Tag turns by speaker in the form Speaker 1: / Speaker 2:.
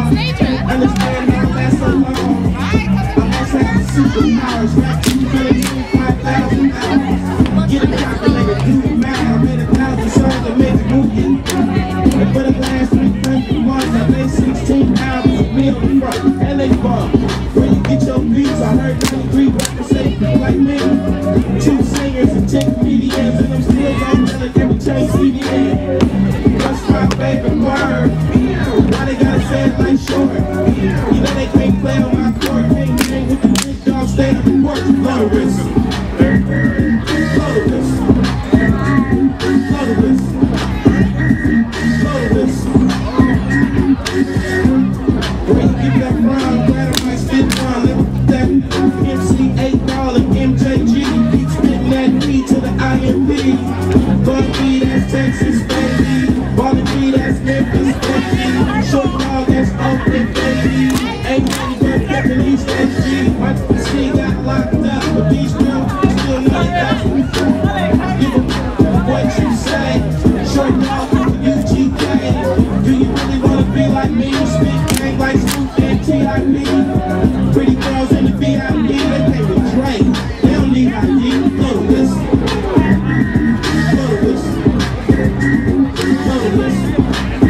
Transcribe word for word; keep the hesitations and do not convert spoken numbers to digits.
Speaker 1: Understand how that's so long. I must have superpowers. Back to five thousand hours. Get a calculator, do the math. I made a thousand songs that made a movie. And for the last three hundred months, I made sixteen albums of me on the front. L A bar, where you get your beats. I heard ninety-three rappers say people like me. Two singers and ten comedians, and I'm still gonna tell it every change C D N. That's my favorite word. Why they gotta say it like short? You know they can't play on my court. Can't hang with the big dogs, stay up and work. Lotus. Lotus. Lotus. Lotus. Where you get that from? Glad I might spit on. Let me put that M C eight ball and M J G. Keep spitting that D to the I M P. Fuck me, that's Texas, baby. Ballin' me, that's Memphis, baby. Short dog, that's Oakland, baby. Ain't nothing but Japanese S G. My C got locked up, but these girls still know that. Give a what you say. Short dog, U G K. Do you really wanna be like me? Speak gang like Snoop and T I P. Pretty girls in the V I P, they pay with Drake. They don't need I D. Lotus. Lotus. Lotus.